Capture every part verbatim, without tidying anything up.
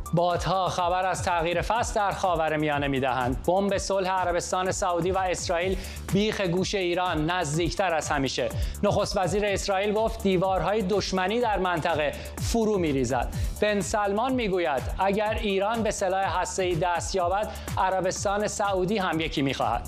بادها خبر از تغییر فصل در خاورمیانه میدهند. بمب صلح عربستان سعودی و اسرائیل بیخ گوش ایران نزدیکتر از همیشه. نخست وزیر اسرائیل گفت دیوارهای دشمنی در منطقه فرو میریزد. بن سلمان میگوید اگر ایران به سلاح هسته‌ای دست یابد، عربستان سعودی هم یکی میخواهد.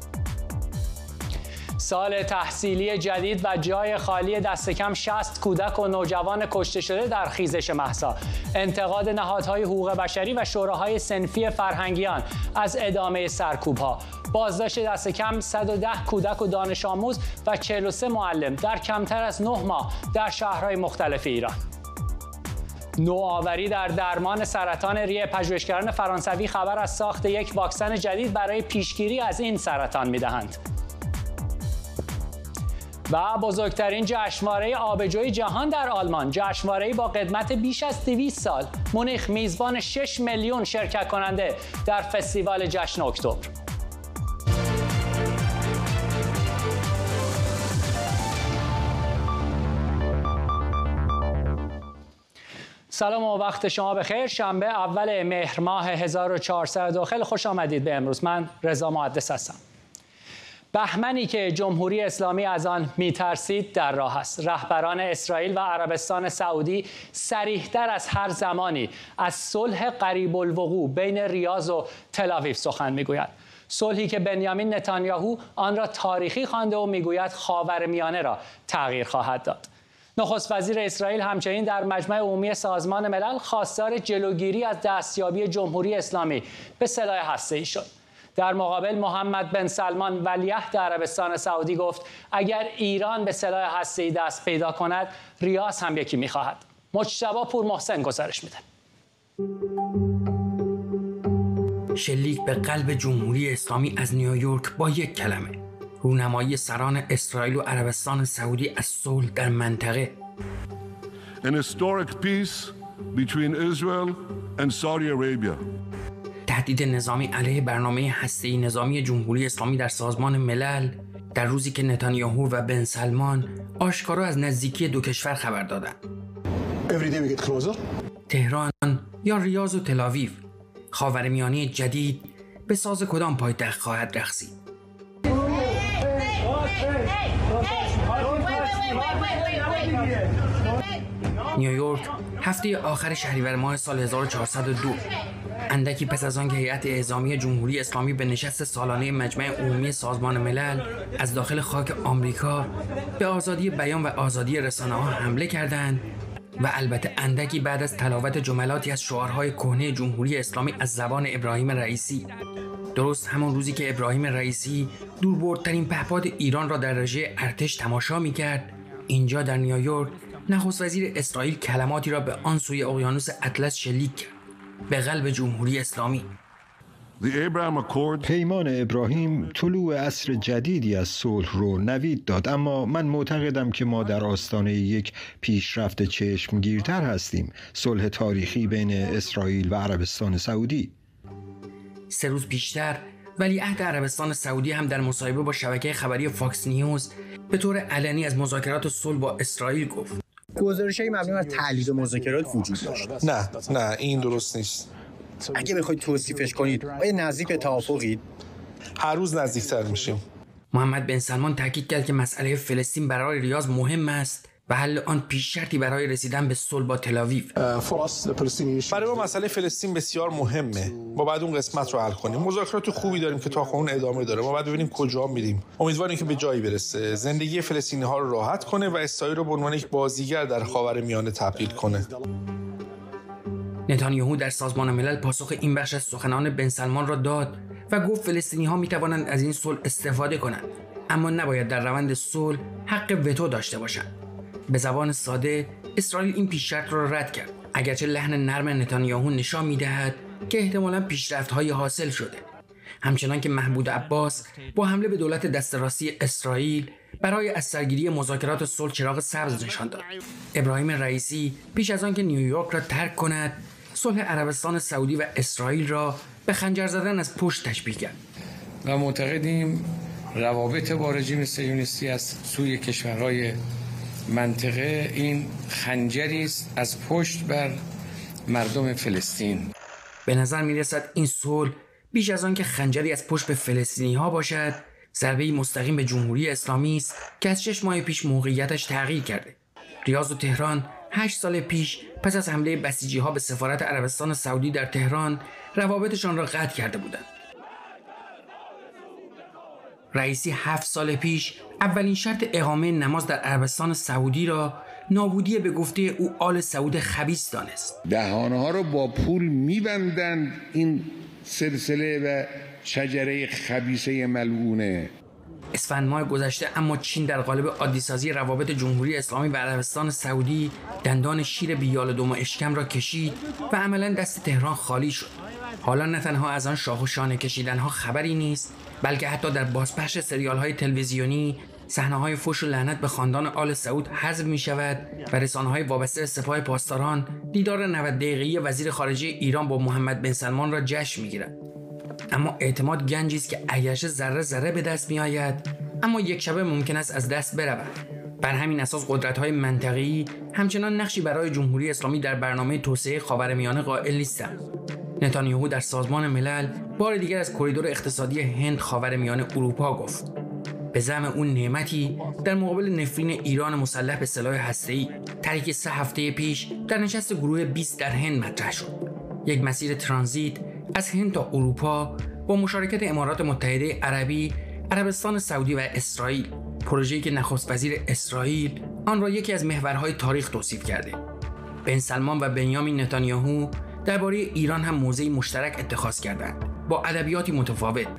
سال تحصیلی جدید و جای خالی دست کم شصت کودک و نوجوان کشته شده در خیزش مهسا. انتقاد نهادهای حقوق بشری و شوراهای صنفی فرهنگیان از ادامه سرکوب‌ها. بازداشت دست کم صد و ده کودک و دانش آموز و چهل و سه معلم در کمتر از نه ماه در شهرهای مختلف ایران. نوآوری در درمان سرطان ریه. پژوهشگران فرانسوی خبر از ساخت یک واکسن جدید برای پیشگیری از این سرطان می‌دهند. و بزرگترین جشنواره آبجوی جهان در آلمان، جشنواره‌ای با قدمت بیش از دویست سال. مونیخ میزبان شش میلیون شرکت کننده در فستیوال جشن اکتبر. سلام و وقت شما بخیر. شنبه اول مهر ماه هزار و چهارصد و دو. خیلی خوش آمدید به امروز. من رضا محدث هستم. بهمنی که جمهوری اسلامی از آن میترسید در راه است. رهبران اسرائیل و عربستان سعودی صریح‌تر از هر زمانی از صلح قریب الوقوع بین ریاض و تل‌آویو سخن میگویند. صلحی که بنیامین نتانیاهو آن را تاریخی خوانده و میگوید خاورمیانه را تغییر خواهد داد. نخست وزیر اسرائیل همچنین در مجمع عمومی سازمان ملل خواستار جلوگیری از دستیابی جمهوری اسلامی به سلاح هسته‌ای شد. در مقابل محمد بن سلمان ولیعهد عربستان سعودی گفت اگر ایران به سلاح هسته‌ای دست پیدا کند، ریاض هم یکی می‌خواهد. مجتبی پورمحسن گزارش میده. شلیک به قلب جمهوری اسلامی از نیویورک با یک کلمه: رونمایی سران اسرائیل و عربستان سعودی از صلح در منطقه. An historic peace between Israel and Saudi Arabia. تهدید نظامی علیه برنامه هسته‌ای نظامی جمهوری اسلامی در سازمان ملل در روزی که نتانیاهو و بن سلمان آشکارا از نزدیکی دو کشور خبر دادند. تهران یا ریاض و تل‌آویو، خاورمیانه جدید به ساز کدام پایتخت خواهد رقصید؟ نیویورک هفته آخر شهریور ماه سال هزار و چهارصد و دو، اندکی پس از آن که هیئت اعزامی جمهوری اسلامی به نشست سالانه مجمع عمومی سازمان ملل از داخل خاک آمریکا به آزادی بیان و آزادی رسانه‌ها حمله کردند و البته اندکی بعد از تلاوت جملاتی از شعارهای کهنه جمهوری اسلامی از زبان ابراهیم رئیسی، درست همان روزی که ابراهیم رئیسی دوربردترین پهپاد ایران را در رژه ارتش تماشا می‌کرد، اینجا در نیویورک نخست وزیر اسرائیل کلماتی را به آن سوی اقیانوس اطلس شلیک کرد، به قلب جمهوری اسلامی. پیمان ابراهیم طلوع عصر جدیدی از صلح رو نوید داد، اما من معتقدم که ما در آستانه یک پیشرفت چشمگیرتر هستیم: صلح تاریخی بین اسرائیل و عربستان سعودی. سه روز پیشتر ولیعهد عربستان سعودی هم در مصاحبه با شبکه خبری فاکس نیوز به طور علنی از مذاکرات صلح با اسرائیل گفت. گزارش‌های مبنی بر تحلیل مذاکرات وجود داشت. نه نه این درست نیست. اگه بخواید توصیفش کنید، آیا نزدیک به توافقید؟ هر روز نزدیکتر میشیم. محمد بن سلمان تاکید کرد که مسئله فلسطین برای ریاض مهم است و حل آن پیش شرطی برای رسیدن به صلح با تل‌آویو. برای ما مسئله فلسطین بسیار مهمه. ما بعد اون قسمت رو حل کنیم. مذاکرات خوبی داریم که تا اون ادامه داره. ما بعد ببینیم کجا میریم. امیدواریم که به جایی برسه. زندگی فلسطینی‌ها رو راحت کنه و اسرائیل رو به عنوان یک بازیگر در خاورمیانه تبدیل کنه. نتانیاهو در سازمان ملل پاسخ این بخش از سخنان بن سلمان را داد و گفت فلسطینی‌ها می‌توانند از این صلح استفاده کنند، اما نباید در روند صلح حق وتو داشته باشند. به زبان ساده، اسرائیل این پیش شرط را رد کرد، اگرچه لحن نرم نتانیاهو نشان می‌دهد که احتمالاً پیشرفت‌هایی حاصل شده. همچنان که محمود عباس با حمله به دولت دست راستی اسرائیل برای از سرگیری مذاکرات صلح چراغ سبز نشان داد. ابراهیم رئیسی پیش از آن که نیویورک را ترک کند، صلح عربستان سعودی و اسرائیل را به خنجر زدن از پشت تشبیه کرد. و معتقدیم روابط با رژیم صهیونیستی از سوی کشورهای منطقه این خنجری است از پشت بر مردم فلسطین. به نظر میرسد این صلح بیش از آن که خنجری از پشت به فلسطینی ها باشد، ضربه‌ای مستقیم به جمهوری اسلامی است که از شش ماه پیش موقعیتش تغییر کرده. ریاض و تهران هشت سال پیش پس از حمله بسیجی ها به سفارت عربستان سعودی در تهران روابطشان را قطع کرده بودند. رئیسی هفت سال پیش اولین شرط اقامه نماز در عربستان سعودی را نابودی به گفته او آل سعود خبیث دانست. دهانه ها را با پول میبندند این سلسله و شجره خبیثه ملعونه. اسفند ماه گذشته اما چین در قالب عادی‌سازی روابط جمهوری اسلامی و عربستان سعودی دندان شیر بیال دوم اشکم را کشید و عملا دست تهران خالی شد. حالا نه تنها از آن شاخ و شانه کشیدنها خبری نیست، بلکه حتی در بازپخش سریال‌های تلویزیونی صحنه‌های فحش و لعنت به خاندان آل سعود حذف می‌شود و رسانه‌های وابسته به سپاه پاسداران دیدار نود دقیقه‌ای وزیر خارجه ایران با محمد بن سلمان را جشن می‌گیرند. اما اعتماد گنجی است که اگرچه ذره ذره به دست می‌آید، اما یک شبه ممکن است از دست برود. بر همین اساس قدرت‌های منطقه‌ای همچنان نقشی برای جمهوری اسلامی در برنامه توسعه خاورمیانه قائل نیستند. نتانیاهو در سازمان ملل بار دیگر از کریدور اقتصادی هند خاورمیانه اروپا گفت. به زعم اون نعمتی در مقابل نفرین ایران مسلح به سلاح هسته‌ای تاریخ سه هفته پیش در نشست گروه بیست در هند مطرح شد. یک مسیر ترانزیت از هند تا اروپا با مشارکت امارات متحده عربی، عربستان سعودی و اسرائیل، پروژه‌ای که نخست وزیر اسرائیل آن را یکی از محورهای تاریخ توصیف کرده. بن سلمان و بنیامین نتانیاهو درباره ایران هم موضعی مشترک اتخاذ کردند با ادبیاتی متفاوت.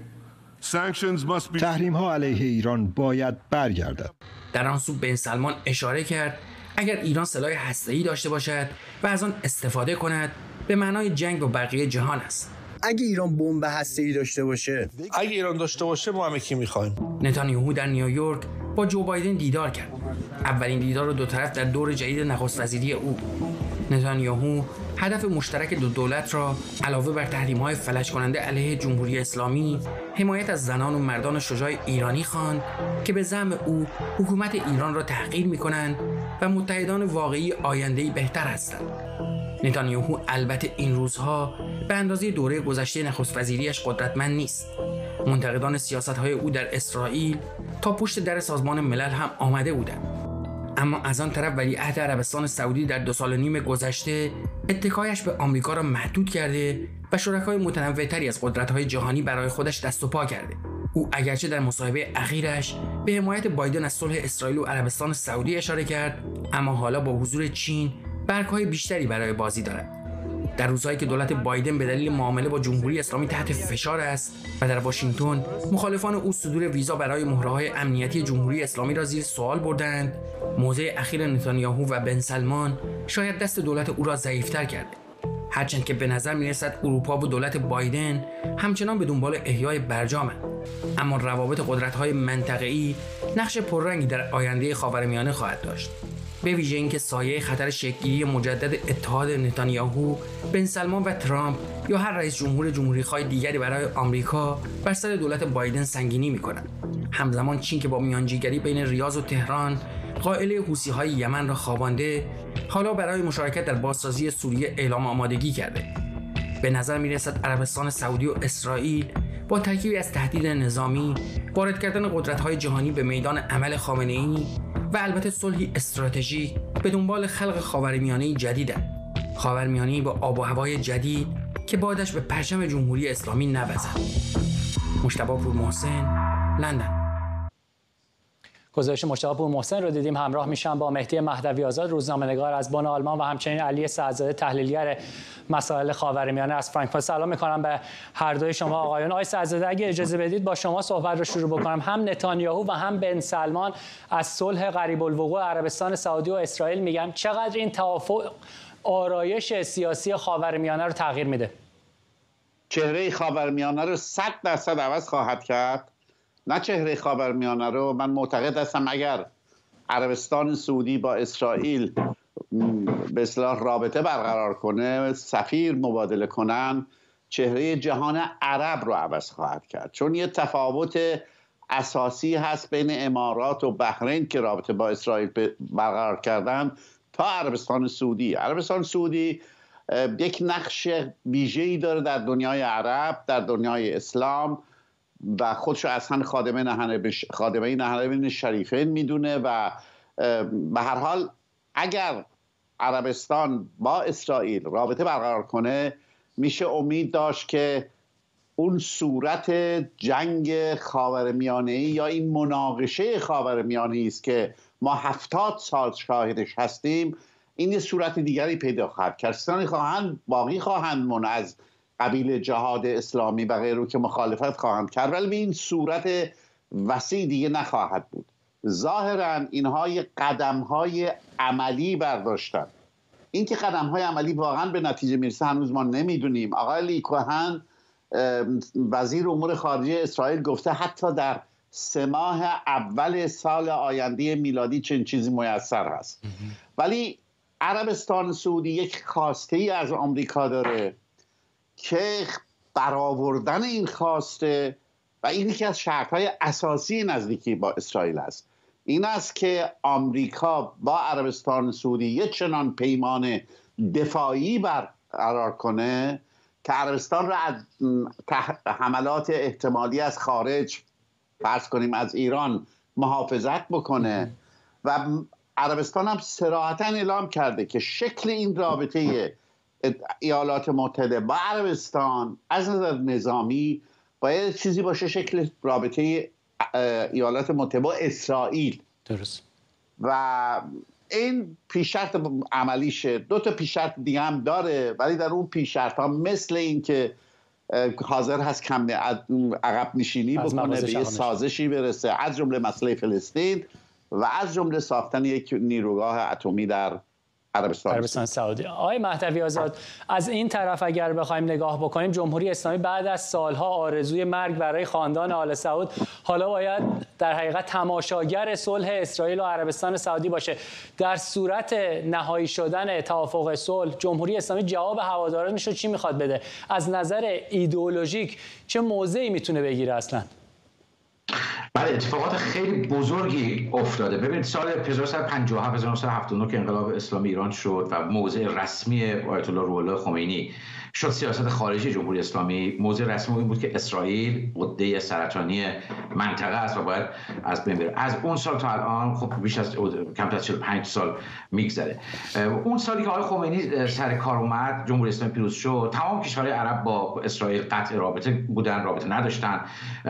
تحریم ها علیه ایران باید برگردد. در آن سو بن سلمان اشاره کرد اگر ایران سلاح هسته‌ای داشته باشد و از آن استفاده کند به معنای جنگ با بقیه جهان است. اگه ایران بمب هسته‌ای داشته باشه، اگه ایران داشته باشه ما همه کی می‌خوایم. نتانیاهو در نیویورک با جو بایدن دیدار کرد. اولین دیدار دو طرف در دور جدید نخست وزیری او. نتانیاهو هدف مشترک دو دولت را علاوه بر تحریم‌های فلج کننده علیه جمهوری اسلامی، حمایت از زنان و مردان شجاع ایرانی خواند که به زعم او حکومت ایران را تحقیر می‌کنند و متحدان واقعی آینده‌ای بهتر هستند. نتانیاهو البته این روزها به اندازه دوره گذشته نخست وزیریش قدرتمند نیست. منتقدان سیاست‌های او در اسرائیل تا پشت در سازمان ملل هم آمده بودند. اما از آن طرف ولیعهد عربستان سعودی در دو سال و نیم گذشته اتکایش به آمریکا را محدود کرده و شرکای متنوع‌تری از قدرت‌های جهانی برای خودش دست و پا کرده. او اگرچه در مصاحبه اخیرش به حمایت بایدن از صلح اسرائیل و عربستان سعودی اشاره کرد، اما حالا با حضور چین برگ‌های بیشتری برای بازی دارد. در روزهایی که دولت بایدن به دلیل معامله با جمهوری اسلامی تحت فشار است و در واشنگتن مخالفان او صدور ویزا برای مهره‌های امنیتی جمهوری اسلامی را زیر سوال بردند، موضع اخیر نتانیاهو و بن سلمان شاید دست دولت او را ضعیف‌تر کرده. هرچند که به نظر می‌رسد اروپا و دولت بایدن همچنان به دنبال احیای برجامند، اما روابط قدرت‌های منطقه‌ای نقش پررنگی در آینده خاورمیانه خواهد داشت. به ویژه اینکه سایه خطر شکل‌گیری مجدد اتحاد نتانیاهو، بن سلمان و ترامپ یا هر رئیس جمهور جمهوری‌خواه دیگری برای آمریکا بر سر دولت بایدن سنگینی می‌کند. همزمان چین که با میانجیگری بین ریاض و تهران قائله حوثی‌های یمن را خوابانده، حالا برای مشارکت در بازسازی سوریه اعلام آمادگی کرده. به نظر می‌رسد عربستان سعودی و اسرائیل با ترکیبی از تهدید نظامی، وارد کردن قدرت‌های جهانی به میدان عمل خامنه‌ای و البته صلحی استراتژیک به دنبال خلق خاورمیانه‌ای جدیدند. خاورمیانه‌ای با آب و هوای جدید که بادش به پرچم جمهوری اسلامی نوزد. مجتبی پورمحسن، لندن. گزارش مجتبی پورمحسن رو دیدیم. همراه میشم با مهدی مهدوی آزاد، روزنامه‌نگار از بن آلمان، و همچنین علی سعدزاده، تحلیلگر مسائل خاورمیانه از فرانکفورت. سلام می‌کنم به هر دوی شما آقایان. آقای سعدزاده، اگه اجازه بدید با شما صحبت رو شروع بکنم. هم نتانیاهو و هم بن سلمان از صلح قریب الوقوع عربستان سعودی و اسرائیل میگن. چقدر این توافق آرایش سیاسی خاورمیانه رو تغییر میده؟ چهره خاورمیانه رو صد درصد عوض خواهد کرد. نه چهره خاورمیانه رو، من معتقد هستم اگر عربستان سعودی با اسرائیل به اصطلاح رابطه برقرار کنه، سفیر مبادله کنن، چهره جهان عرب رو عوض خواهد کرد. چون یه تفاوت اساسی هست بین امارات و بحرین که رابطه با اسرائیل برقرار کردن تا عربستان سعودی. عربستان سعودی یک نقش ویژه‌ای داره در دنیای عرب، در دنیای اسلام و خودش اصلا خادمه نهر خادمه نهرین شریفین میدونه و به هر حال اگر عربستان با اسرائیل رابطه برقرار کنه میشه امید داشت که اون صورت جنگ خاورمیانه‌ای یا این مناقشه خاورمیانه‌ای است که ما هفتاد سال شاهدش هستیم، این یه صورت دیگری پیدا خواهد کرد. کسانی خواهند باقی خواهند مون از قبیل جهاد اسلامی و غیره که مخالفت خواهند کرد، ولی به این صورت وسیع دیگه نخواهد بود. ظاهرا اینها یه قدم‌های عملی برداشتن. این که قدم‌های عملی واقعا به نتیجه میرسه هنوز ما نمیدونیم. آقای لی کوهن وزیر امور خارجه اسرائیل گفته حتی در سه ماه اول سال آینده میلادی چنین چیزی میسر هست. ولی عربستان سعودی یک خواسته ای از آمریکا داره که برآوردن این خواسته و این یکی از شرط‌های اساسی نزدیکی با اسرائیل است، این است که آمریکا با عربستان سعودی یک چنان پیمان دفاعی برقرار کنه که عربستان را از حملات احتمالی از خارج، فرض کنیم از ایران، محافظت بکنه. و عربستان هم صراحتاً اعلام کرده که شکل این رابطه ایالات متحده با عربستان از نظر نظامی باید چیزی باشه شکل رابطه ایالات متحده با اسرائیل. درست. و این پیشرط عملیشه. دو تا پیشرط دیگه هم داره، ولی در اون پیشرط ها مثل این که حاضر هست کم عقب نشینی بکنه، به یه سازشی برسه، از جمله مسئله فلسطین و از جمله ساختن یک نیروگاه اتمی در عربستان, عربستان سعودی. آقای مهدوی آزاد، از این طرف اگر بخوایم نگاه بکنیم، جمهوری اسلامی بعد از سالها آرزوی مرگ برای خاندان آل سعود حالا باید در حقیقت تماشاگر صلح اسرائیل و عربستان سعودی باشه. در صورت نهایی شدن توافق صلح، جمهوری اسلامی جواب هوادارانش رو چی میخواد بده؟ از نظر ایدئولوژیک چه موضعی میتونه بگیره اصلا؟ بله، اتفاقات خیلی بزرگی افتاده. ببینید سال هزار و نهصد و پنجاه و هفت هزار و نهصد و هفتاد و نه که انقلاب اسلامی ایران شد و موضع رسمی آیت الله روح الله خمینی شد سیاست خارجی جمهوری اسلامی، موضع رسمی این بود که اسرائیل عقده سرطانی منطقه است و باید از بین بره. از اون سال تا الان خب بیش از کمتر از چهل و پنج سال میگذره. اون سالی که آقای خمینی سر کار اومد، جمهوری اسلامی پیروز شد، تمام کشورهای عرب با اسرائیل قطع رابطه بودن، رابطه نداشتن.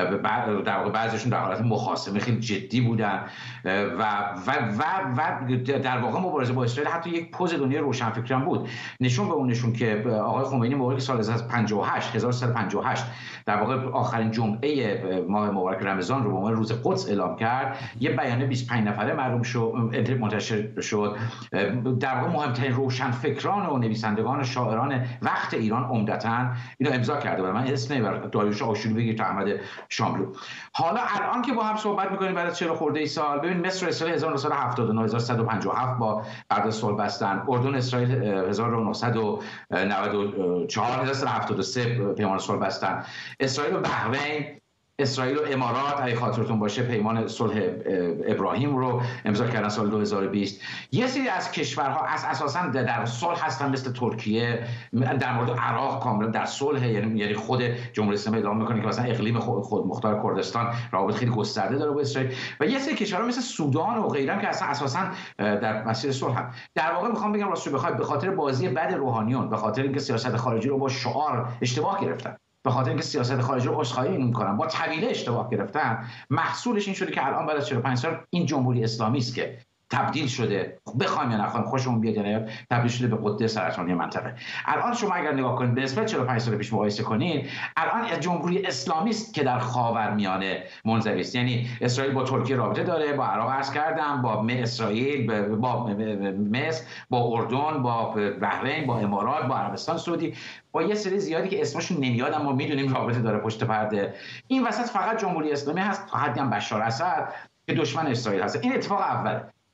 در واقع بعضیشون در حالت مخاصمه خیلی جدی بودن و و و و در واقع مبارزه با اسرائیل حتی یک پوز دنیای روشنفکری هم بود. نشون به اون نشون که آقای خمینی موقعی که سال هزار و سیصد و پنجاه و هشت در واقع آخرین جمعه ماه مبارک رمضان رو به عنوان روز قدس اعلام کرد، یه بیانیه بیست و پنج نفره معلوم شد، منتشر شد. در واقع مهمترین روشنفکران و نویسندگان و شاعران وقت ایران عمدتاً اینو امضا کرده بودن. من اسم نمیبرم، داریوش آشوری بگیر تا احمد شاملو. حالا الان که با هم صحبت می‌کنیم بعد از چهل خورده ای سال، ببین مصر و اسرائیل هزار و نهصد و هفتاد و نه هزار و سیصد و پنجاه و هفت با قرارداد صلح بستن. اردن اسرائیل هزار و نهصد و نود و چهار هزار و سیصد و هفتاد و سه پیمان صلح بستن. اسرائیل و بحرین، اسرائیل و امارات اگه خاطرتون باشه پیمان صلح ابراهیم رو امضا کردن سال دو هزار و بیست. یه سری از کشورها از اساساً در صلح هستن مثل ترکیه، در مورد عراق کاملا در صلح، یعنی یعنی خود جمهوری اسلامی اعلام میکنه که مثلا اقلیم خود مختار کردستان روابط خیلی گسترده داره با اسرائیل. و یه سری کشورها مثل سودان و غیره که اصلا اساساً در مسیر صلح هم. در واقع میخوام بگم راستش بخواد به خاطر بازی بد روحانیون، به خاطر اینکه سیاست خارجی رو با شعار اشتباه گرفتن، به خاطر اینکه سیاست خارجی رو عذرخواهی می‌کنن، با طویله اشتباه گرفتن، محصولش این شده که الان بعد از چهل و پنج سال این جمهوری اسلامی است که تبدیل شده، بخوایم یا نخوایم، خوشمون بیاد یا نیاد، تبدیل شده به قطب سرطانی منطقه. الان شما اگر نگاه کنید به نسبت چهل و پنج سال پیش مقایسه کنید، الان جمهوری اسلامی است که در خاورمیانه منزوی است. یعنی اسرائیل با ترکیه رابطه داره، با عراق عرض کردم، با اسرائیل، با مصر، با اردن، با بحرین، با امارات، با عربستان سعودی، با یه سری زیادی که اسمشون نمیاد اما میدونیم رابطه داره پشت پرده. این وسط فقط جمهوری اسلامی هست، تا حدی هم بشار اسد که دشمن اسرائیل هست. این اتفاق اوله.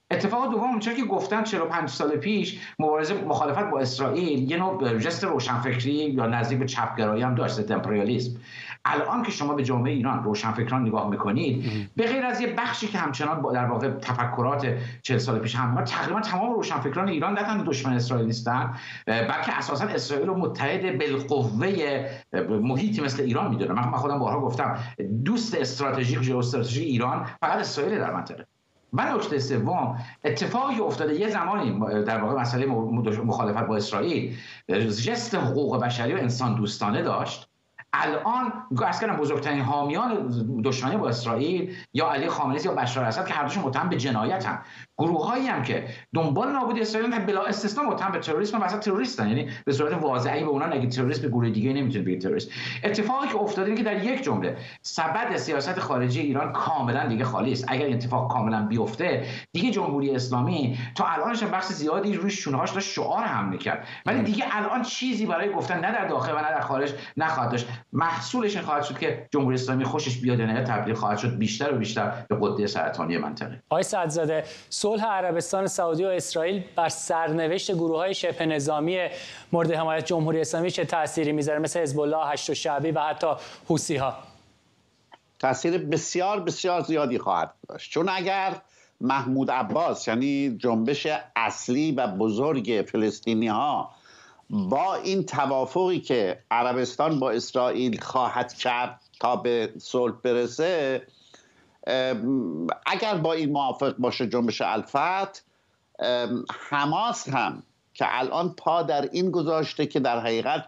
اتفاق دوم اونچه که گفتم چهل و پنج سال پیش مبارزه مخالفت با اسرائیل یه نوع جست روشنفکری یا نزدیک به چپگرایی هم داشت، ضد امپریالیسم. الان که شما به جامعه ایران روشنفکران نگاه میکنید، به غیر از یه بخشی که همچنان در واقع تفکرات چهل سال پیش هم، تقریبا تمام روشنفکران ایران نه تنها دشمن اسرائیل نیستن، بلکه اساسا اسرائیل رو متحد بالقوه محیطی مثل ایران میدونه. من خودم بارها گفتم دوست استراتژیک ژئواستراتژیک ایران فقط اسرائیل در منطقه. و نکته سوم، اتفاقی افتاده یه زمانی در واقع مسئله مخالفت با اسرائیل جست حقوق بشری و انسان دوستانه داشت. الان عرض کردم بزرگترین حامیان دشمنی با اسرائیل یا علی خامنه‌ای یا بشار اسد که هر دوشون متهم به جنایتن، گروهایی هم که دنبال نابودی اسرائیل بلا استثنا متهم به تروریسم و اصلا تروریستن، یعنی به صورت واضحی به اونا نگید تروریست، به گروه دیگه نمیتونه بگید تروریست. اتفاقی که افتاده اینه که در یک جمله سبد سیاست خارجی ایران کاملا دیگه خالی است. اگر این اتفاق کاملا بیفته دیگه جمهوری اسلامی تا الانش بخش زیادی روی شونه‌هاش داشت شعار هم میکرد، ولی دیگه الان چیزی برای گفتن نه در داخل و نه در خارج نخواهد داشت. محصولش خواهد شد که جمهوری اسلامی خوشش بیاد یا نه تبدیل خواهد شد بیشتر و بیشتر به قده سرطانی منطقه. آقای سعدزاده، صلح عربستان سعودی و اسرائیل بر سرنوشت گروه‌های شبه نظامی مورد حمایت جمهوری اسلامی چه تأثیری میذاره، مثل حزب الله، هشت شعبی و حتی حوثی‌ها؟ تأثیر بسیار بسیار زیادی خواهد داشت، چون اگر محمود عباس یعنی جنبش اصلی و بزرگ فلسطینی‌ها با این توافقی که عربستان با اسرائیل خواهد کرد تا به صلح برسه، اگر با این موافق باشه جنبش الفتح، حماس هم که الان پا در این گذاشته که در حقیقت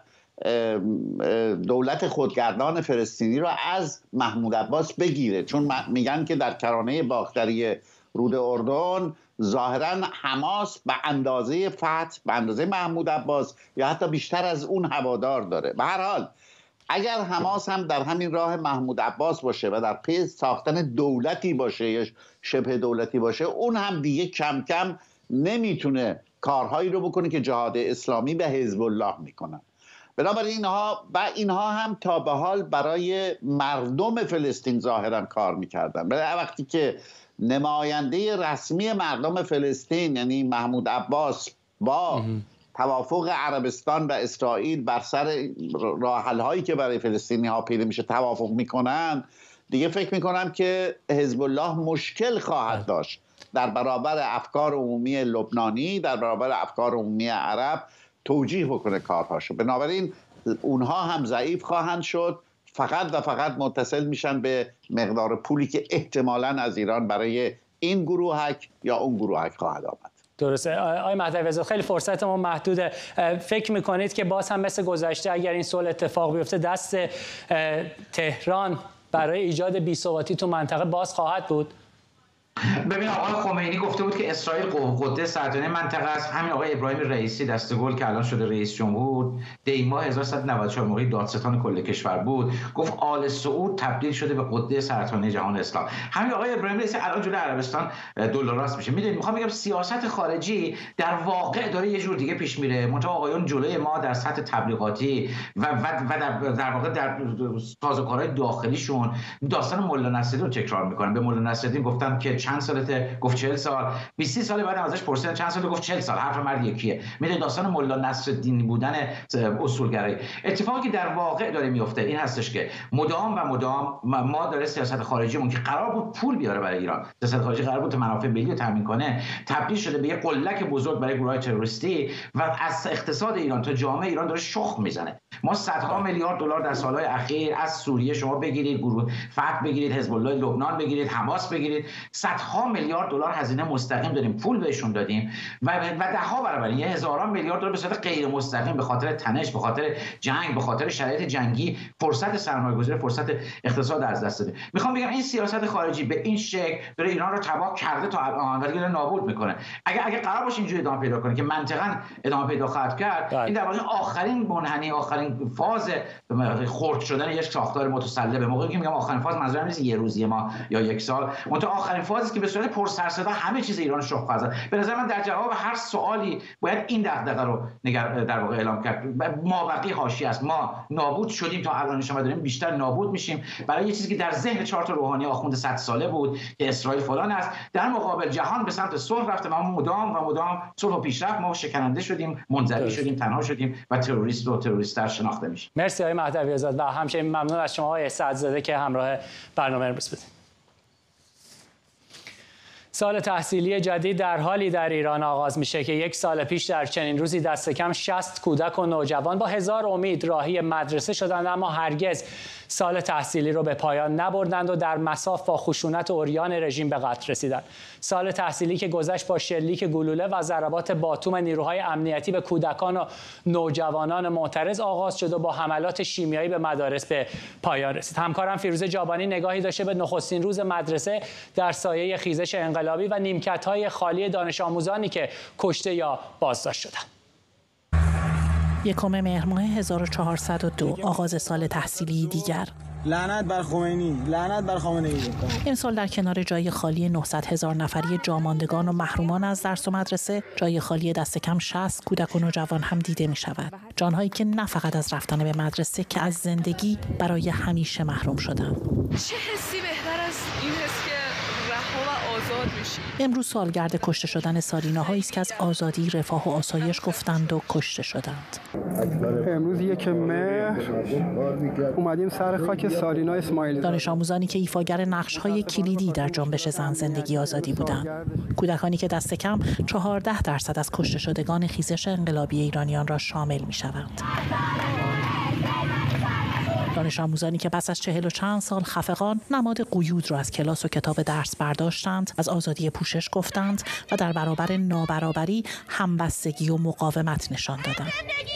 دولت خودگردان فلسطینی را از محمود عباس بگیره، چون میگن که در کرانه باختری رود اردن ظاهرا حماس به اندازه فتح، به اندازه محمود عباس یا حتی بیشتر از اون هوادار داره. به هر حال اگر حماس هم در همین راه محمود عباس باشه و در پی ساختن دولتی باشه یا شبه دولتی باشه، اون هم دیگه کم کم نمیتونه کارهایی رو بکنه که جهاد اسلامی به حزب الله میکنن. بنابراین اینها و اینها هم تا به حال برای مردم فلسطین ظاهرا کار میکردن. برای وقتی که نماینده رسمی مردم فلسطین یعنی محمود عباس با توافق عربستان و اسرائیل بر سر راه حل هایی که برای فلسطینی ها پیدا میشه توافق میکنن، دیگه فکر میکنم که حزب الله مشکل خواهد داشت در برابر افکار عمومی لبنانی، در برابر افکار عمومی عرب توجیه بکنه کارهاشو. بنابراین اونها هم ضعیف خواهند شد، فقط و فقط متصل میشن به مقدار پولی که احتمالاً از ایران برای این گروهک یا اون گروهک خواهد آمد. درسته. آقای مهدوی، خیلی فرصتمون محدوده. فکر میکنید که باز هم مثل گذشته اگر این صلح اتفاق بیفته دست تهران برای ایجاد بی‌ثباتی تو منطقه باز خواهد بود؟ ببین آقای خمینی گفته بود که اسرائیل قده سرطانی منطقه است. همین آقای ابراهیم رئیسی دستگل که الان شده رئیس جمهور دی ماه هزار و سیصد و نود و چهار موقع دادستان کل کشور بود، گفت آل سعود تبدیل شده به قده سرطانی جهان اسلام. همین آقای ابراهیم رئیسی الان جلوی عربستان دلاراست میشه. میدونید میخوام بگم سیاست خارجی در واقع داره یه جور دیگه پیش میره. منتها آقایون جلوی ما در سطح تبلیغاتی و و, و در, در واقع در سازوکارهای داخلیشون داستان مولا نصرالدین رو تکرار میکنن. به مولا نصرالدین گفتم که چند سالته؟ گفت چهل سال. بیست سال بعد ازش پرسیدن چند ساله؟ گفت چهل سال. حرف مرد یکیه. میدونید داستان مولا نصرالدین بودن اصولگرایی. اتفاقی که در واقع داره میفته این هستش که مدام و مدام ما داره سیاست خارجیمون که قرار بود پول بیاره برای ایران، سیاست خارجی قرار بود منافع ملی رو تامین کنه، تبدیل شده به یه قلک بزرگ برای گروه‌های تروریستی و از اقتصاد ایران تا جامعه ایران داره شخم میزنه. ما صدها میلیارد دلار در سالهای اخیر از سوریه شما بگیرید، گروه فتح بگیرید، حزب الله لبنان بگیرید، حماس بگیرید، صدها میلیارد دلار هزینه مستقیم داریم، پول بهشون دادیم و و ده ها برابر یه هزاران میلیارد دلار به صورت غیر مستقیم به خاطر تنش، به خاطر جنگ، به خاطر شرایط جنگی فرصت سرمایه‌گذاری، فرصت اقتصاد از دست داده. میخوام بگم این سیاست خارجی به این شکل داره ایران رو تباه کرده تا الان و دیگه نابود میکنه. اگه اگه قرار باشه اینجوری ادامه پیدا کنه که منطقاً ادامه پیدا خواهد کرد، این در واقع آخرین منحنی، آخرین فاز خرد شدن یک ساختار متسلب. موقعی که میگم آخرین فاز منظورم نیست یه روزی ما یا یک سال، منتها آخرین فاز آوازی که به صورت پر سر صدا همه چیز ایران شخ خواهد زد. به نظر من در جواب هر سوالی باید این دغدغه رو نگر... در واقع اعلام کرد. مابقی حاشیه است. ما نابود شدیم تا الان شما داریم بیشتر نابود میشیم برای یه چیزی که در ذهن چهار تا روحانی آخوند صد ساله بود که اسرائیل فلان است. در مقابل جهان به سمت صلح رفته و ما مدام و مدام صلح و پیشرفت، ما شکننده شدیم، منزوی شدیم، تنها شدیم و تروریست و تروریست‌تر شناخته میشیم. مرسی آقای مهدوی آزاد و همچنین ممنون از شما آقای سعدزاده که همراه برنامه امروز بودید. سال تحصیلی جدید در حالی در ایران آغاز میشه که یک سال پیش در چنین روزی دست کم شصت کودک و نوجوان با هزار امید راهی مدرسه شدند، اما هرگز سال تحصیلی رو به پایان نبردند و در مصاف با خشونت عریان رژیم به قتل رسیدند. سال تحصیلی که گذشت با شلیک گلوله و ضربات باتوم نیروهای امنیتی به کودکان و نوجوانان معترض آغاز شد و با حملات شیمیایی به مدارس به پایان رسید. همکارم فیروزه جابانی نگاهی داشته به نخستین روز مدرسه در سایه خیزش انقلابی و نیمکت‌های خالی دانش آموزانی که کشته یا بازداشت شدند. یکم مهر ماه هزار و چهارصد و دو، آغاز سال تحصیلی دیگر. لعنت بر خمینی، لعنت بر خامنه ای. این سال در کنار جای خالی نهصد هزار نفری جاماندگان و محرومان از درس و مدرسه، جای خالی دست کم شصت کودک و نوجوان هم دیده می شود. جانهایی که نه فقط از رفتن به مدرسه که از زندگی برای همیشه محروم شدند. چه حسی بهتر از این حس که رها و آزاد میشی؟ امروز سالگرد کشته شدن سالینه‌هایی است که از آزادی، رفاه و آسایش گفتند و کشته شدند. امروز یک مهر اومدیم سر خاک سالینا اسماعیلی. دانش آموزانی که ایفاگر نقش‌های کلیدی در جنبش زن زندگی آزادی بودند. کودکانی که دست کم چهارده درصد از کشته شدگان خیزش انقلابی ایرانیان را شامل می‌شوند. دانش آموزانی که پس از چهل و چند سال خفقان نماد قیود را از کلاس و کتاب درس برداشتند، از آزادی پوشش گفتند و در برابر نابرابری همبستگی و مقاومت نشان دادند.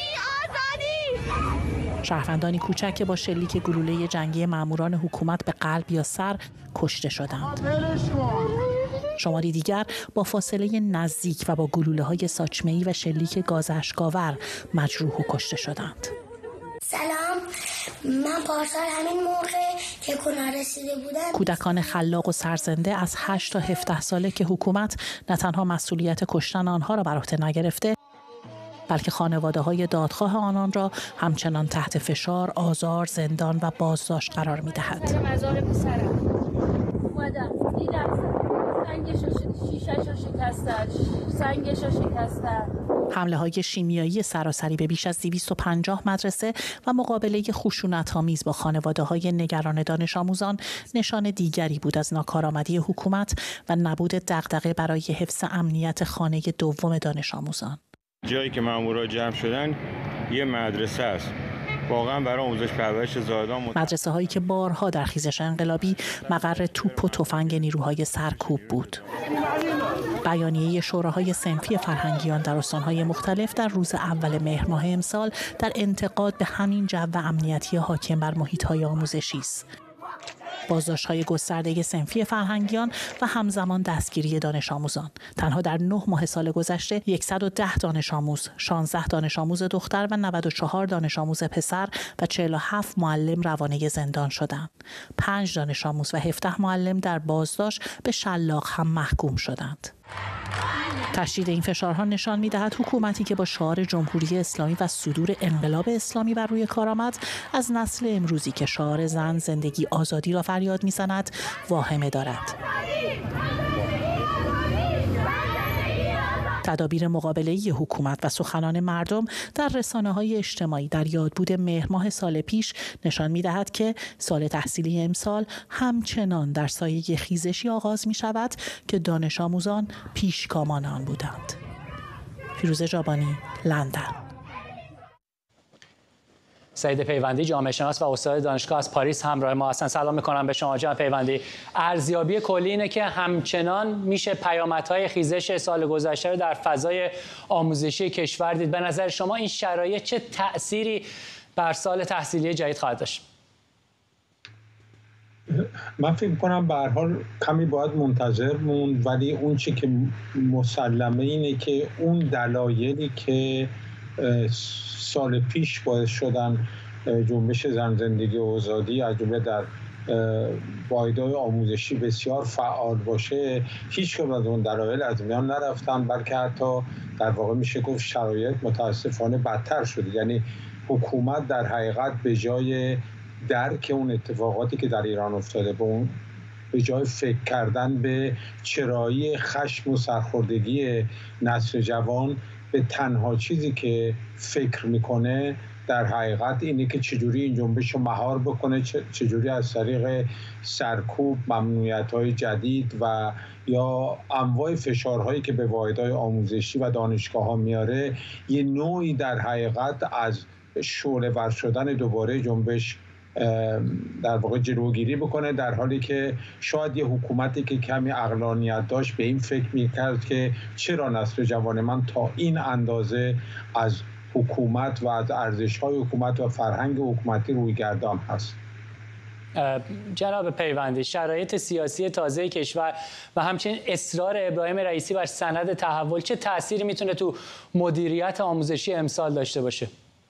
شهروندانی کوچک که با شلیک گلوله جنگی ماموران حکومت به قلب یا سر کشته شدند. شماری دیگر با فاصله نزدیک و با گلوله‌های ساچمه‌ای و شلیک گاز اشک‌آور مجروح و کشته شدند. سلام، من پارسال همین موقع که کنار رسیده بودم. کودکان خلاق و سرزنده از هشت تا هفده ساله که حکومت نه تنها مسئولیت کشتن آنها را بر عهده نگرفته، بلکه خانواده‌های دادخواه آنان را همچنان تحت فشار، آزار، زندان و بازداشت قرار می‌دهد. مزار پسرم اومدم دیدم سنگشو شیشه‌شو شکستن، سنگشو شکستن. حمله های شیمیایی سراسری به بیش از دویست و پنجاه مدرسه و مقابله خشونت‌آمیز با خانواده‌های نگران دانش آموزان نشان دیگری بود از ناکارآمدی حکومت و نبود دغدغه برای حفظ امنیت خانه دوم دانش آموزان. جایی که مامورا جمع شدن یه مدرسه است. واقعا برای آموزش پرورش زایدان مت... مدرسه هایی که بارها در خیزش انقلابی مقر توپ و تفنگ نیروهای سرکوب بود. بیانیه شوراهای صنفی فرهنگیان در استانهای مختلف در روز اول مهر ماه امسال در انتقاد به همین جو امنیتی حاکم بر محیط‌های آموزشی است. بازداشت‌های گسترده صنفی فرهنگیان و همزمان دستگیری دانش آموزان. تنها در نه ماه سال گذشته صد و ده دانش آموز، شانزده دانش آموز دختر و نود و چهار دانش آموز پسر و چهل و هفت معلم روانه زندان شدند. پنج دانش آموز و هفده معلم در بازداشت به شلاق هم محکوم شدند. تشدید این فشارها نشان می‌دهد حکومتی که با شعار جمهوری اسلامی و صدور انقلاب اسلامی بر روی کار آمد، از نسل امروزی که شعار زن، زندگی، آزادی را فریاد می‌زند واهمه دارد. تدابیر مقابله‌ای حکومت و سخنان مردم در رسانه‌های اجتماعی در یادبود مهر ماه سال پیش نشان می‌دهد که سال تحصیلی امسال همچنان در سایه خیزشی آغاز می‌شود که دانش آموزان پیشگامان آن بودند. فیروزه جابانی، لندن. سعید پیوندی، جامعه شناس و استاد دانشگاه از پاریس همراه ما هستن. سلام میکنم به شما جناب پیوندی. ارزیابی کلی اینه که همچنان میشه پیامدهای خیزش سال گذشته رو در فضای آموزشی کشور دید. به نظر شما این شرایط چه تأثیری بر سال تحصیلی جدید خواهد داشت؟ من فکر کنم به هر حال کمی باید منتظر موند، ولی اون چی که مسلمه اینه که اون دلایلی که سال پیش باعث شدن جنبش زن زندگی و آزادی از جمله در واحدهای آموزشی بسیار فعال باشه، هیچ کدوم از اون دلایل از میان نرفتن، بلکه حتی در واقع میشه گفت شرایط متاسفانه بدتر شده. یعنی حکومت در حقیقت به جای درک اون اتفاقاتی که در ایران افتاده، به اون به جای فکر کردن به چرایی خشم و سرخوردگی نسل جوان، به تنها چیزی که فکر میکنه در حقیقت اینه که چجوری این جنبش رو مهار بکنه، چجوری از طریق سرکوب، ممنوعیت‌های جدید و یا انواع فشارهایی که به واحدهای آموزشی و دانشگاه‌ها میاره، یه نوعی در حقیقت از شعله‌ور شدن دوباره جنبش در واقع جلوگیری بکنه، در حالی که شاید یه حکومتی که کمی عقلانیت داشت به این فکر میکرد که چرا نسل جوان من تا این اندازه از حکومت و از ارزش‌های حکومت و فرهنگ حکومتی روی گردان هست. جناب پیوندی، شرایط سیاسی تازه کشور و همچنین اصرار ابراهیم رئیسی بر سند تحول چه تأثیری میتونه تو مدیریت آموزشی امسال داشته باشه؟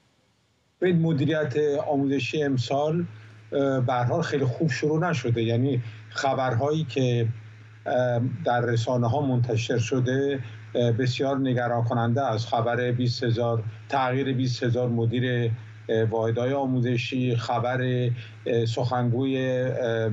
به مدیریت آموزشی امسال به هر حال خیلی خوب شروع نشده. یعنی خبرهایی که در رسانه ها منتشر شده بسیار نگران کننده است. خبر بیست هزار تغییر بیست هزار مدیر واحدهای آموزشی، خبر سخنگوی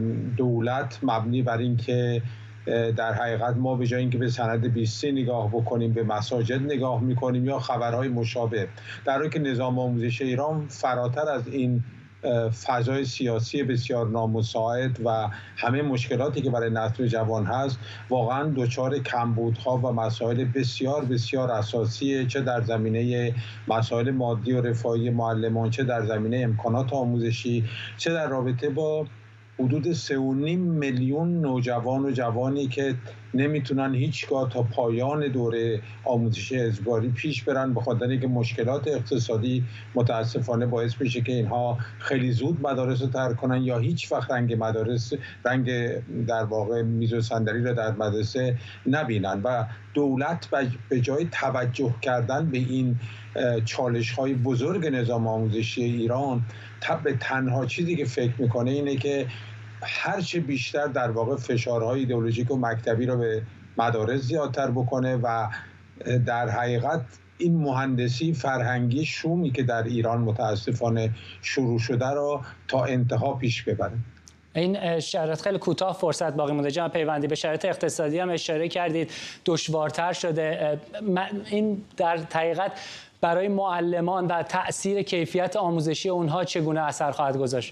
دولت مبنی بر اینکه در حقیقت ما به جای اینکه به سند بیست نگاه بکنیم به مساجد نگاه میکنیم، یا خبرهای مشابه، در حالی که نظام آموزشی ایران فراتر از این فضای سیاسی بسیار نامساعد و همه مشکلاتی که برای نسل جوان هست، واقعا دچار کمبودها و مسائل بسیار بسیار اساسیه، چه در زمینه مسائل مادی و رفاهی معلمان، چه در زمینه امکانات آموزشی، چه در رابطه با حدود سه و نیم میلیون نوجوان و جوانی که نمیتونن هیچگاه تا پایان دوره آموزش اجباری پیش برن، به خاطر اینکه مشکلات اقتصادی متاسفانه باعث میشه که اینها خیلی زود مدارس رو ترک کنن یا هیچ وقت رنگ مدارس رنگ در واقع میز و صندلی رو در مدرسه نبینن. و دولت به جای توجه کردن به این چالش های بزرگ نظام آموزشی ایران، به تنها چیزی که فکر میکنه اینه که هرچه بیشتر در واقع فشارهای ایدئولوژیک و مکتبی رو به مدارس زیادتر بکنه و در حقیقت این مهندسی فرهنگی شومی که در ایران متاسفانه شروع شده را تا انتها پیش ببره. این شرایط خیلی کوتاه فرصت باقی مونده. جناب پیوندی، به شرایط اقتصادی هم اشاره کردید، دشوارتر شده. این در حقیقت برای معلمان و تأثیر کیفیت آموزشی اونها چگونه اثر خواهد گذاشت؟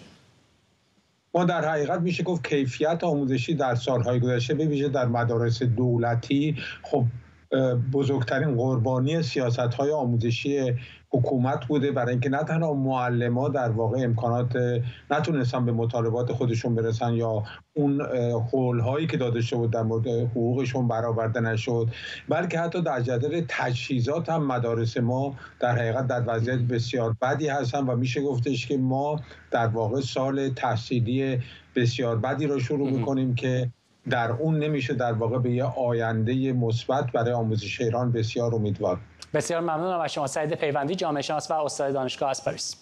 ما در حقیقت میشه گفت کیفیت آموزشی در سالهای گذشته به ویژه در مدارس دولتی خب بزرگترین قربانی سیاست‌های آموزشی حکومت بوده، برای اینکه نه تنها معلم‌ها در واقع امکانات نتونستن به مطالبات خودشون برسن یا اون قول‌هایی که داده شده در مورد حقوقشون برآورده نشد، بلکه حتی در جدول تجهیزات هم مدارس ما در حقیقت در وضعیت بسیار بدی هستن و میشه گفتش که ما در واقع سال تحصیلی بسیار بدی رو شروع می‌کنیم که در اون نمیشه در واقع به یه آینده مثبت برای آموزش ایران بسیار امیدوار. بسیار ممنونم از شما سعید پیوندی، جامعه شناس و استاد دانشگاه از پاریس.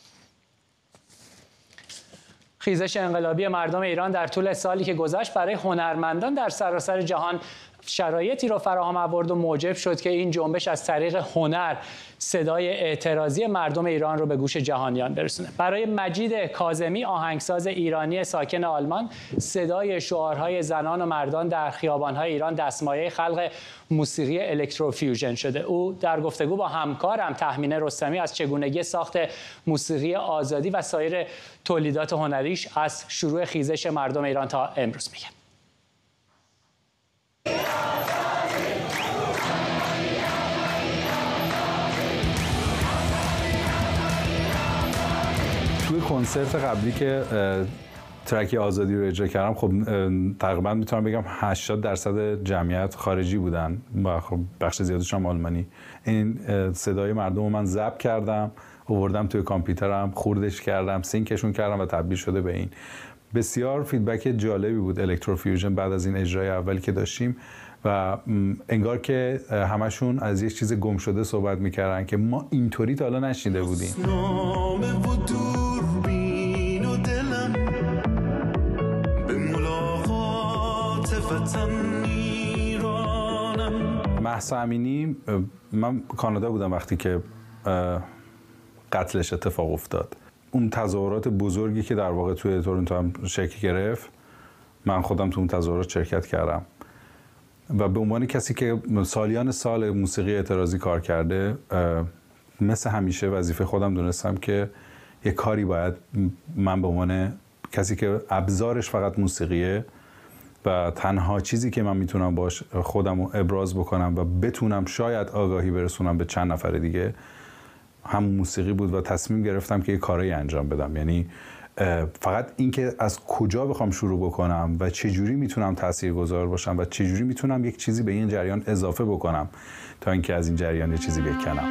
خیزش انقلابی مردم ایران در طول سالی که گذشت برای هنرمندان در سراسر جهان شرایطی را فراهم آورد و موجب شد که این جنبش از طریق هنر صدای اعتراضی مردم ایران رو به گوش جهانیان برسونه. برای مجید کاظمی، آهنگساز ایرانی ساکن آلمان، صدای شعارهای زنان و مردان در خیابان‌های ایران دستمایه خلق موسیقی الکتروفیوژن شده. او در گفتگو با همکارم تهمینه رستمی از چگونگی ساخت موسیقی آزادی و سایر تولیدات هنریش از شروع خیزش مردم ایران تا امروز میگه. توی کنسرت قبلی که ترک آزادی رو اجرا کردم، خب تقریبا میتونم بگم هشتاد درصد جمعیت خارجی بودن و خب بخش زیادش هم آلمانی. این صدای مردم رو من ضبط کردم، آوردم توی کامپیوترم، خوردش کردم، سینکشون کردم و تبدیل شده به این. بسیار فیدبک جالبی بود الکتروفیوژن بعد از این اجرای اولی که داشتیم و انگار که همشون از یک چیز گم شده صحبت میکردن که ما اینطوری تا حالا نشنیده بودیم. مهسا امینی، من کانادا بودم وقتی که قتلش اتفاق افتاد. اون تظاهرات بزرگی که در واقع توی تورنتو هم شکل گرفت، من خودم تو اون تظاهرات شرکت کردم و به عنوان کسی که سالیان سال موسیقی اعتراضی کار کرده، مثل همیشه وظیفه خودم دونستم که یه کاری باید من به عنوان کسی که ابزارش فقط موسیقیه و تنها چیزی که من میتونم باش خودم رو ابراز بکنم و بتونم شاید آگاهی برسونم به چند نفر دیگه، همون موسیقی بود و تصمیم گرفتم که یه کاری انجام بدم. یعنی فقط اینکه از کجا بخوام شروع بکنم و چه جوری میتونم تاثیرگذار باشم و چه جوری میتونم یک چیزی به این جریان اضافه بکنم تا اینکه از این جریان یه چیزی بکنم.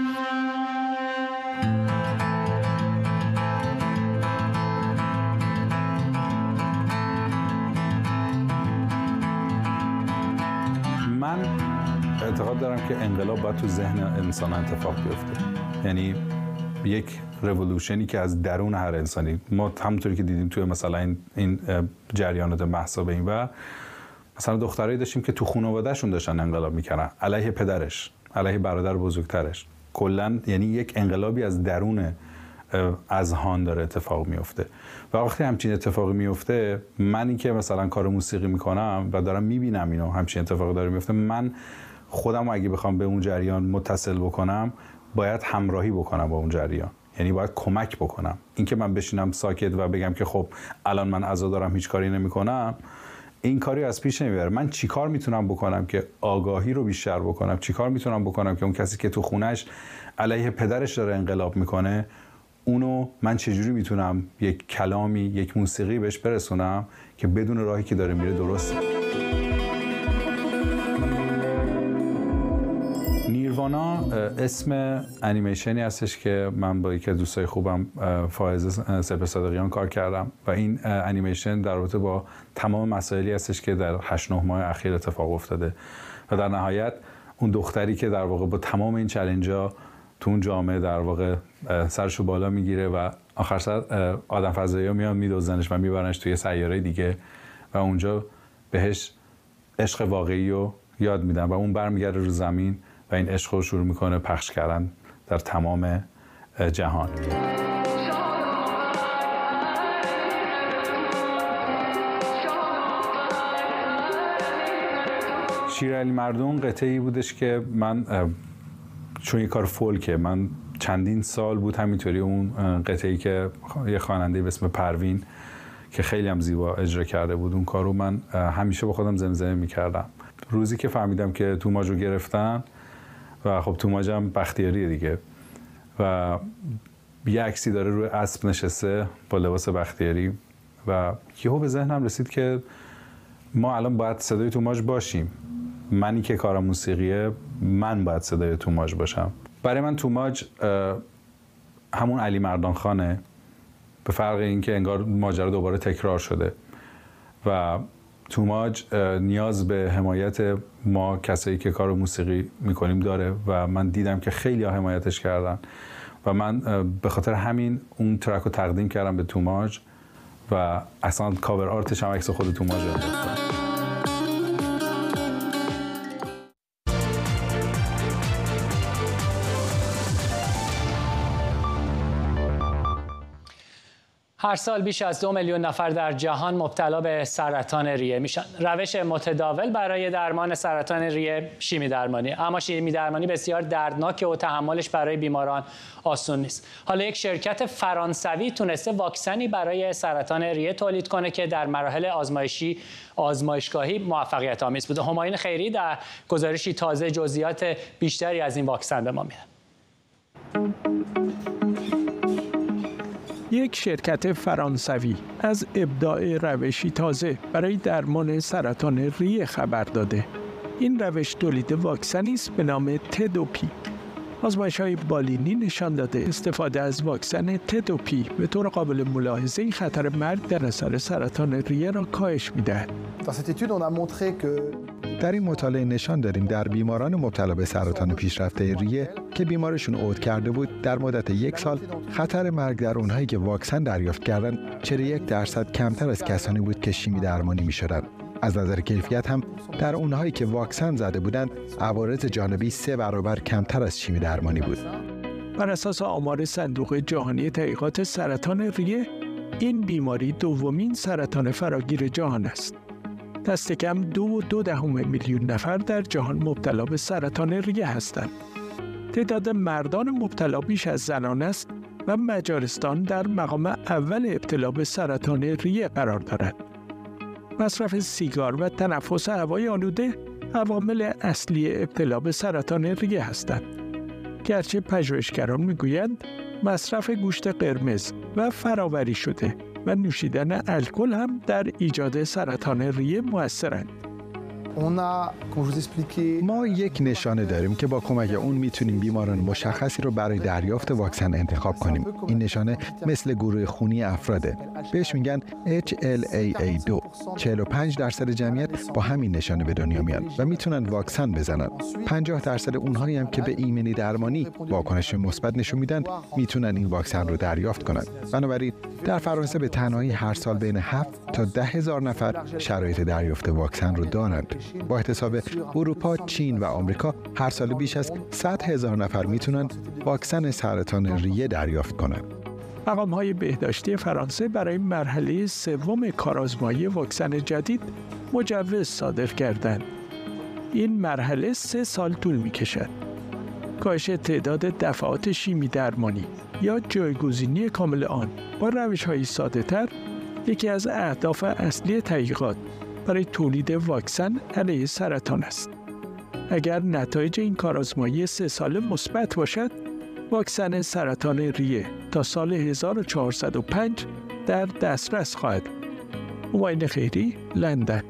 من اعتقاد دارم که انقلاب باید تو ذهن انسان اتفاق بیفته. یعنی یک رولوشنی که از درون هر انسانی، ما همونطوری که دیدیم توی مثلا این, این جریانات مهسا به این و مثلا دخترایی داشتیم که تو خانواده‌شون داشتن انقلاب میکردن علیه پدرش، علیه برادر بزرگترش. کلا یعنی یک انقلابی از درون اذهان داره اتفاق میفته و وقتی همچین اتفاقی میفته، منی که مثلا کار موسیقی میکنم و دارم میبینم اینو همچین اتفاقی داره میفته، من خودم اگه بخوام به اون جریان متصل بکنم باید همراهی بکنم با اون جریان، یعنی باید کمک بکنم. اینکه من بشینم ساکت و بگم که خب الان من عزا دارم هیچ کاری نمیکنم، این کاری از پیش نمیبره. من چیکار میتونم بکنم که آگاهی رو بیشتر بکنم؟ چیکار میتونم بکنم که اون کسی که تو خونش علیه پدرش داره انقلاب میکنه، اونو من چجوری میتونم یک کلامی، یک موسیقی بهش برسونم که بدون راهی که داره میره درسته. نیروانا اسم انیمیشنی هستش که من با یکی از دوستای خوبم فائز سپه صادقیان کار کردم و این انیمیشن در رابطه با تمام مسائلی هستش که در هشت نه ماه اخیر اتفاق افتاده و در نهایت اون دختری که در واقع با تمام این چالنج‌ها تو اون جامعه در واقع سرشو بالا میگیره و آخر سر آدم فضایی‌ها میان میدوزنش و میبرنش توی سیاره دیگه و اونجا بهش عشق واقعی رو یاد میدن و اون برمیگرده رو زمین و این عشق رو شروع میکنه پخش کردن در تمام جهان. شیرعلی مردون قطعه‌ای بودش که من چون یه کار فولکه، من چندین سال بود همینطوری اون قطعه‌ای که یه خواننده به اسم پروین که خیلی هم زیبا اجرا کرده بود اون کارو من همیشه با خودم زمزمه میکردم. روزی که فهمیدم که توماج رو گرفتن و خب توماج هم بختیاریه دیگه و یه عکسی داره روی اسب نشسته با لباس بختیاری و یهو به ذهنم رسید که ما الان باید صدای توماج باشیم. منی که کارم موسیقیه، من باید صدای توماج باشم. برای من توماج همون علی مردان خانه، به فرق این که انگار ماجرا دوباره تکرار شده و توماج نیاز به حمایت ما کسایی که کار موسیقی میکنیم داره و من دیدم که خیلی ها حمایتش کردن و من به خاطر همین اون ترک رو تقدیم کردم به توماج و اصلا کاور آرتش هم عکس خود توماجه. هر سال بیش از دو میلیون نفر در جهان مبتلا به سرطان ریه میشن. روش متداول برای درمان سرطان ریه شیمی درمانی، اما شیمی درمانی بسیار دردناکه و تحملش برای بیماران آسون نیست. حالا یک شرکت فرانسوی تونسته واکسنی برای سرطان ریه تولید کنه که در مراحل آزمایشی آزمایشگاهی موفقیت آمیز بوده. همایون خیری در گزارشی تازه جزئیات بیشتری از این واکسن به ما میده. یک شرکت فرانسوی از ابداع روشی تازه برای درمان سرطان ریه خبر داده. این روش تولید واکسنی است به نام تدوپی. آزمایش‌های بالینی نشان داده استفاده از واکسن تدوپی به طور قابل ملاحظه خطر مرگ در اثر سرطان ریه را کاهش می‌دهد. در این مطالعه نشان دادیم در بیماران مبتلا به سرطان پیشرفته ریه که بیمارشون عود کرده بود در مدت یک سال خطر مرگ در اونهایی که واکسن دریافت کردند چهل و یک درصد کمتر از کسانی بود که شیمی درمانی می‌شدند. از نظر کیفیت هم در اونهایی که واکسن زده بودند عوارض جانبی سه برابر کمتر از شیمی درمانی بود. بر اساس آمار صندوق جهانی تحقیقات سرطان ریه، این بیماری دومین سرطان فراگیر جهان است. دست کم دو و دو دهم میلیون نفر در جهان مبتلا به سرطان ریه هستند. تعداد مردان مبتلا بیش از زنان است و مجارستان در مقام اول ابتلا به سرطان ریه قرار دارد. مصرف سیگار و تنفس هوای آلوده عوامل اصلی ابتلا به سرطان ریه هستند. گرچه پژوهشگران میگویند مصرف گوشت قرمز و فراوری شده و نوشیدن الکل هم در ایجاد سرطان ریه مؤثرند. ما یک نشانه داریم که با کمک اون میتونیم بیماران مشخصی رو برای دریافت واکسن انتخاب کنیم. این نشانه مثل گروه خونی افراده. بهش میگن اچ ال ای ای دو. چهل و پنج درصد جمعیت با همین نشانه به دنیا میان و میتونن واکسن بزنن. پنجاه درصد اونهایی هم که به ایمنی درمانی واکنش مثبت نشون میدن میتونن این واکسن رو دریافت کنن. بنابراین در فرانسه به تنهایی هر سال بین هفت تا ده هزار نفر شرایط دریافت واکسن رو دارند. با احتساب اروپا، چین و آمریکا هر سال بیش از صد هزار نفر میتونن واکسن سرطان ریه دریافت کنند. مقام‌های بهداشتی فرانسه برای مرحله سوم کارآزمایی واکسن جدید مجوز صادر کردند. این مرحله سه سال طول می‌کشد. کاهش تعداد دفعات شیمی درمانی یا جایگزینی کامل آن با روش‌های ساده‌تر یکی از اهداف اصلی تحقیقات برای تولید واکسن علیه سرطان است. اگر نتایج این کارآزمایی سه ساله مثبت باشد، واکسن سرطان ریه تا سال هزار و چهارصد و پنج در دسترس خواهد. معین خیری، لندن.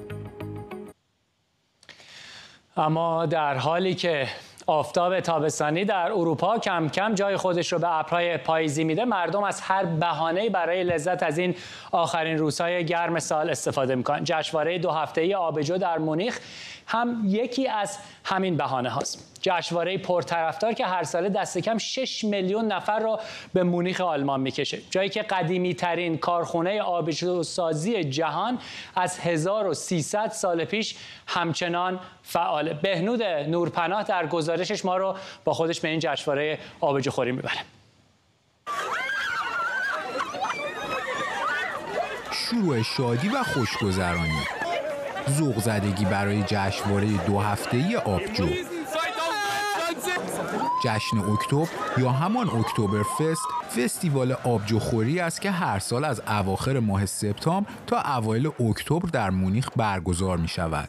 اما در حالی که آفتاب تابستانی در اروپا کم کم جای خودش رو به ابرهای پاییزی میده، مردم از هر بهانه‌ای برای لذت از این آخرین روزهای گرم سال استفاده میکنن. جشنواره دو هفته‌ای آبجو در مونیخ هم یکی از همین بهانه هاست. جشنواره پرطرفدار که هر ساله دست کم شش میلیون نفر را به مونیخ آلمان میکشه، جایی که قدیمی ترین کارخانه آبجو سازی جهان از هزار و سیصد سال پیش همچنان فعاله. بهنود نورپناه در گزارشش ما رو با خودش به این جشنواره آبجو خوری میبره. شروع شادی و خوشگذرانی، ذوق زدگی برای جشنواره دو هفته‌ای آبجو. جشن اکتبر یا همان اکتبر فست فستیوال آبجوخوری است که هر سال از اواخر ماه سپتامبر تا اوایل اکتبر در مونیخ برگزار می شود.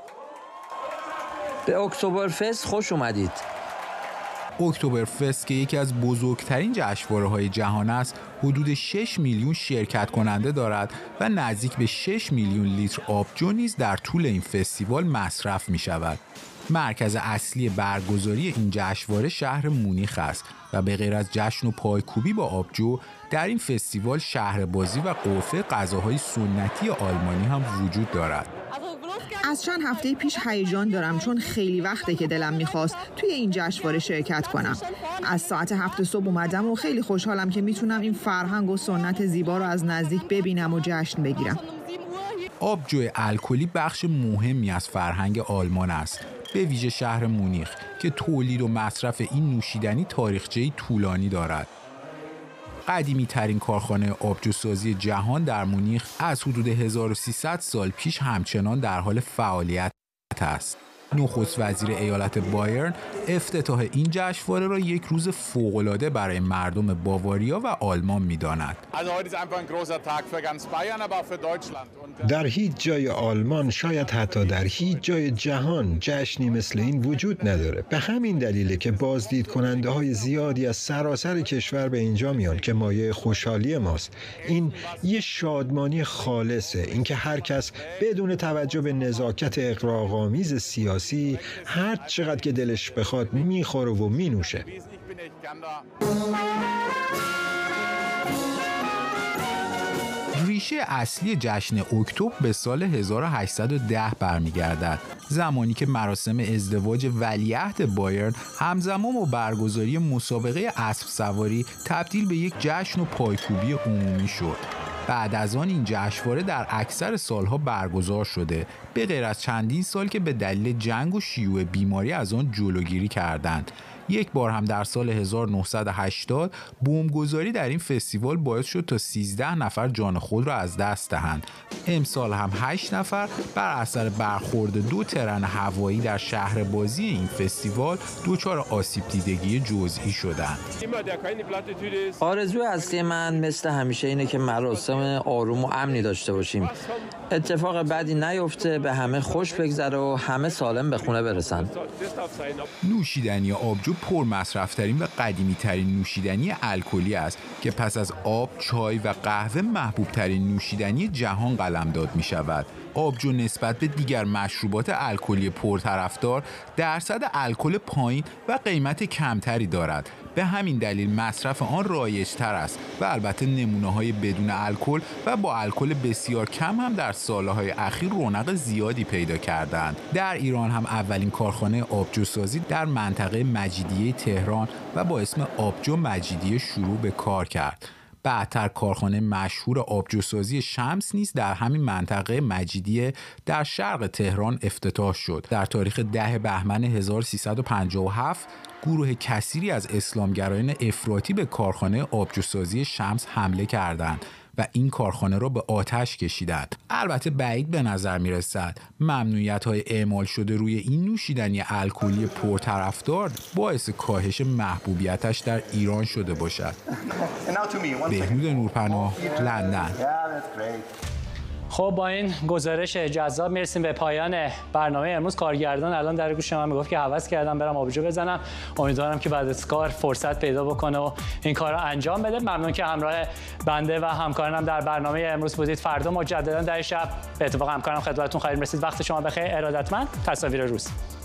به اکتبر فست خوش اومدید. اکتبر فست که یکی از بزرگترین جشنواره‌های جهان است، حدود شش میلیون شرکت کننده دارد و نزدیک به شش میلیون لیتر آبجو نیز در طول این فستیوال مصرف می شود. مرکز اصلی برگزاری این جشنواره شهر مونیخ است و به غیر از جشن و پایکوبی با آبجو، در این فستیوال شهربازی و قرفه غذاهای سنتی آلمانی هم وجود دارد. از چند هفته پیش هیجان دارم چون خیلی وقته که دلم میخواست توی این جشنواره شرکت کنم. از ساعت هفت صبح اومدم و خیلی خوشحالم که میتونم این فرهنگ و سنت زیبا رو از نزدیک ببینم و جشن بگیرم. آبجو الکلی بخش مهمی از فرهنگ آلمان است، به ویژه شهر مونیخ که تولید و مصرف این نوشیدنی تاریخچه‌ای طولانی دارد. قدیمی ترین کارخانه آبجوسازی جهان در مونیخ از حدود هزار و سیصد سال پیش همچنان در حال فعالیت است. نخست وزیر ایالت بایرن افتتاح این جشنواره را یک روز فوق‌العاده برای مردم باواریا و آلمان می‌داند. در هیچ جای آلمان، شاید حتی در هیچ جای جهان جشنی مثل این وجود نداره. به همین دلیله که بازدید کننده های زیادی از سراسر کشور به اینجا میان که مایه خوشحالی ماست. این یه شادمانی خالصه، اینکه هر کس بدون توجه به نزاکت اغراق‌آمیز سیاسی هر چقدر که دلش بخواد میخوره و مینوشه. ریشه اصلی جشن اکتبر به سال هزار و هشتصد و ده برمیگردد، زمانی که مراسم ازدواج ولیعهد بایرن همزمان با برگزاری مسابقه اسب سواری تبدیل به یک جشن و پایکوبی عمومی شد. بعد از آن این جشنواره در اکثر سالها برگزار شده، به غیر از چندین سال که به دلیل جنگ و شیوع بیماری از آن جلوگیری کردند. یک بار هم در سال هزار و نهصد و هشتاد بمبگذاری در این فستیوال باعث شد تا سیزده نفر جان خود را از دست دهند. امسال هم هشت نفر بر اثر برخورد دو ترن هوایی در شهر بازی این فستیوال دچار آسیب دیدگی جزئی شدند. آرزوی اصلی من مثل همیشه اینه که مراسم آروم و امنی داشته باشیم. اتفاق بدی نیفته، به همه خوش بگذره و همه سالم به خونه برسن. نوشیدنی آبجو پر مصرفترین و قدیمی ترین نوشیدنی الکلی است که پس از آب، چای و قهوه محبوب ترین نوشیدنی جهان قلمداد می شود. آبجو نسبت به دیگر مشروبات الکلی پرطرفدار درصد الکل پایین و قیمت کمتری دارد. به همین دلیل مصرف آن رایج‌تر است و البته نمونه‌های بدون الکل و با الکل بسیار کم هم در سالهای اخیر رونق زیادی پیدا کردند. در ایران هم اولین کارخانه آبجوسازی در منطقه مجیدیه تهران و با اسم آبجو مجیدیه شروع به کار کرد. بعدتر کارخانه مشهور آبجوسازی شمس نیز در همین منطقه مجیدیه در شرق تهران افتتاح شد. در تاریخ ده بهمن هزار و سیصد و پنجاه و هفت گروه کثیری از اسلامگرایان افراطی به کارخانه آبجوسازی شمس حمله کردند و این کارخانه را به آتش کشیدند. البته بعید به نظر می رسد ممنوعیت‌های اعمال شده روی این نوشیدنی الکلی پرطرفدار باعث کاهش محبوبیتش در ایران شده باشد. بهنود نورپناه، لندن. خب با این گزارش جذاب میرسیم به پایان برنامه امروز. کارگردان الان در گوش من میگفت که هوس کردم برم آبجو بزنم. امیدوارم که بعد از کار فرصت پیدا بکنه و این کار رو انجام بده. ممنون که همراه بنده و همکارانم در برنامه امروز بودید. فردا مجددا در شب به اتفاق همکارم خدمتتون خواهیم رسید. وقت شما بخیر. ارادتمند. تصاویر روز.